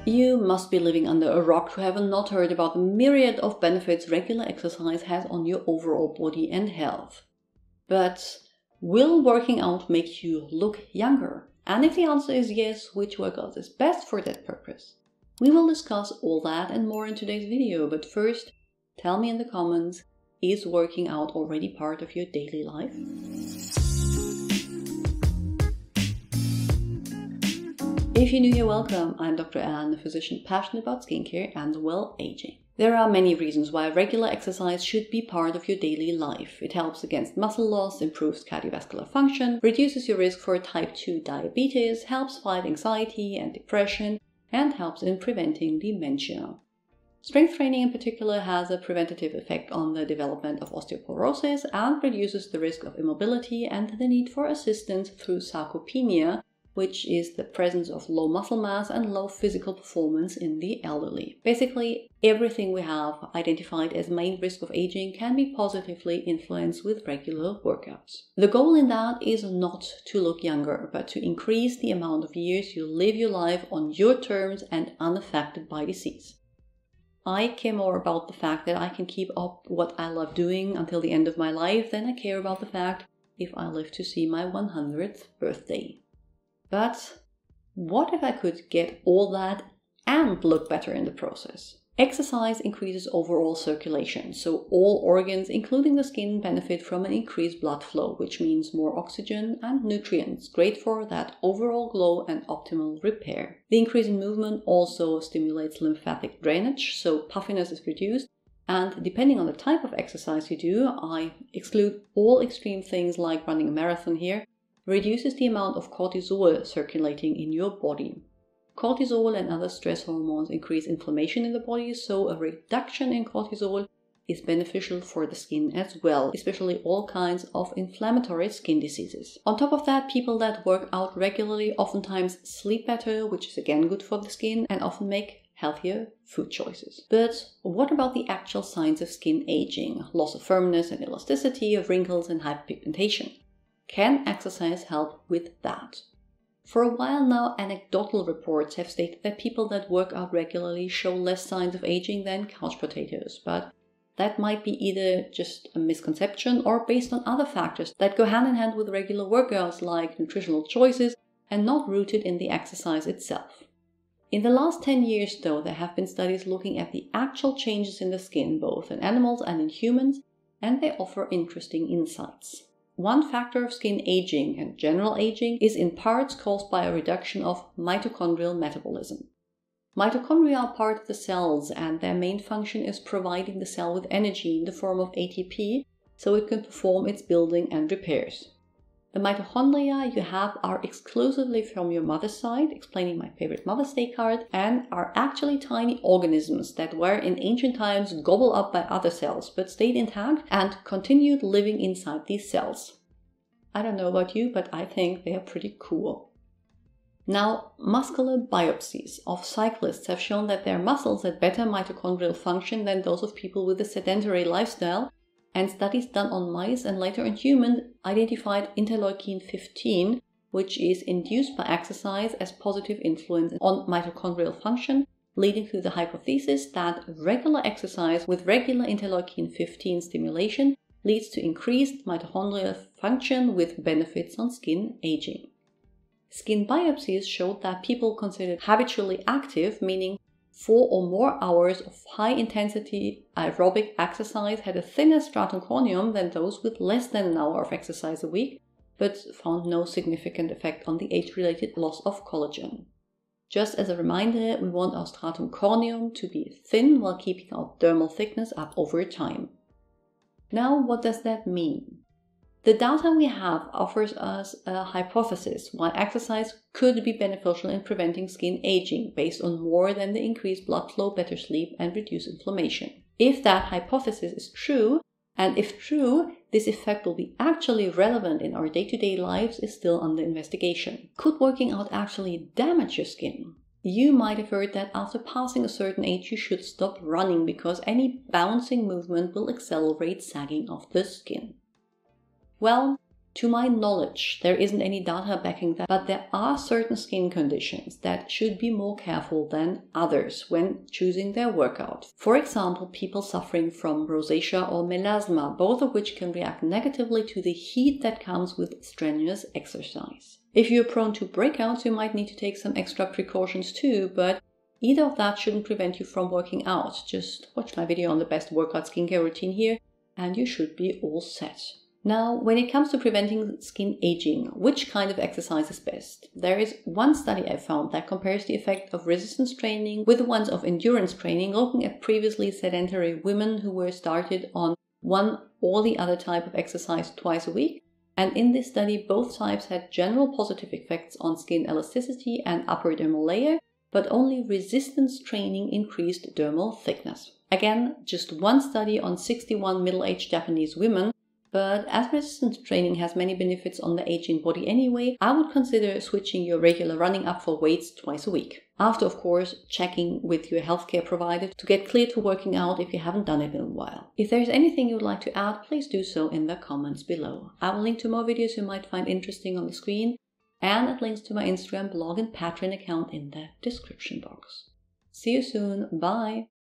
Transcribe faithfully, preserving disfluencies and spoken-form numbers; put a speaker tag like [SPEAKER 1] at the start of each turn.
[SPEAKER 1] You must be living under a rock to have not heard about the myriad of benefits regular exercise has on your overall body and health. But will working out make you look younger? And if the answer is yes, which workout is best for that purpose? We will discuss all that and more in today's video, but first, tell me in the comments, is working out already part of your daily life? If you're new here, welcome. I'm Doctor Anne, a physician passionate about skincare and well-aging. There are many reasons why regular exercise should be part of your daily life. It helps against muscle loss, improves cardiovascular function, reduces your risk for type two diabetes, helps fight anxiety and depression, and helps in preventing dementia. Strength training in particular has a preventative effect on the development of osteoporosis and reduces the risk of immobility and the need for assistance through sarcopenia, which is the presence of low muscle mass and low physical performance in the elderly. Basically, everything we have identified as main risk of aging can be positively influenced with regular workouts. The goal in that is not to look younger, but to increase the amount of years you live your life on your terms and unaffected by disease. I care more about the fact that I can keep up what I love doing until the end of my life than I care about the fact if I live to see my one hundredth birthday. But what if I could get all that and look better in the process? Exercise increases overall circulation, so all organs, including the skin, benefit from an increased blood flow, which means more oxygen and nutrients, great for that overall glow and optimal repair. The increase in movement also stimulates lymphatic drainage, so puffiness is reduced, and depending on the type of exercise you do, I exclude all extreme things like running a marathon here, reduces the amount of cortisol circulating in your body. Cortisol and other stress hormones increase inflammation in the body, so a reduction in cortisol is beneficial for the skin as well, especially all kinds of inflammatory skin diseases. On top of that, people that work out regularly oftentimes sleep better, which is again good for the skin, and often make healthier food choices. But what about the actual signs of skin aging? Loss of firmness and elasticity, of wrinkles and hyperpigmentation. Can exercise help with that? For a while now, anecdotal reports have stated that people that work out regularly show less signs of aging than couch potatoes, but that might be either just a misconception or based on other factors that go hand in hand with regular workouts like nutritional choices and not rooted in the exercise itself. In the last ten years though, there have been studies looking at the actual changes in the skin, both in animals and in humans, and they offer interesting insights. One factor of skin aging and general aging is in parts caused by a reduction of mitochondrial metabolism. Mitochondria are part of the cells and their main function is providing the cell with energy in the form of A T P so it can perform its building and repairs. The mitochondria you have are exclusively from your mother's side, explaining my favorite Mother's Day card, and are actually tiny organisms that were in ancient times gobbled up by other cells but stayed intact and continued living inside these cells. I don't know about you, but I think they are pretty cool. Now, muscular biopsies of cyclists have shown that their muscles had better mitochondrial function than those of people with a sedentary lifestyle, and studies done on mice and later on humans identified interleukin fifteen, which is induced by exercise as positive influence on mitochondrial function, leading to the hypothesis that regular exercise with regular interleukin fifteen stimulation leads to increased mitochondrial function with benefits on skin aging. Skin biopsies showed that people considered habitually active, meaning four or more hours of high-intensity aerobic exercise, had a thinner stratum corneum than those with less than an hour of exercise a week, but found no significant effect on the age-related loss of collagen. Just as a reminder, we want our stratum corneum to be thin while keeping our dermal thickness up over time. Now, what does that mean? The data we have offers us a hypothesis why exercise could be beneficial in preventing skin aging based on more than the increased blood flow, better sleep, and reduced inflammation. If that hypothesis is true, and if true, this effect will be actually relevant in our day-to-day lives is still under investigation. Could working out actually damage your skin? You might have heard that after passing a certain age you should stop running because any bouncing movement will accelerate sagging of the skin. Well, To my knowledge, there isn't any data backing that, but there are certain skin conditions that should be more careful than others when choosing their workout. For example, people suffering from rosacea or melasma, both of which can react negatively to the heat that comes with strenuous exercise. If you're prone to breakouts, you might need to take some extra precautions too, but either of that shouldn't prevent you from working out. Just watch my video on the best workout skincare routine here, and you should be all set. Now, when it comes to preventing skin aging, which kind of exercise is best? There is one study I found that compares the effect of resistance training with the ones of endurance training, looking at previously sedentary women who were started on one or the other type of exercise twice a week. And in this study, both types had general positive effects on skin elasticity and upper dermal layer, but only resistance training increased dermal thickness. Again, just one study on sixty-one middle-aged Japanese women. But as resistance training has many benefits on the aging body anyway, I would consider switching your regular running up for weights twice a week. After, of course, checking with your healthcare provider to get cleared for working out if you haven't done it in a while. If there's anything you would like to add, please do so in the comments below. I will link to more videos you might find interesting on the screen, and at links to my Instagram, blog and Patreon account in the description box. See you soon. Bye!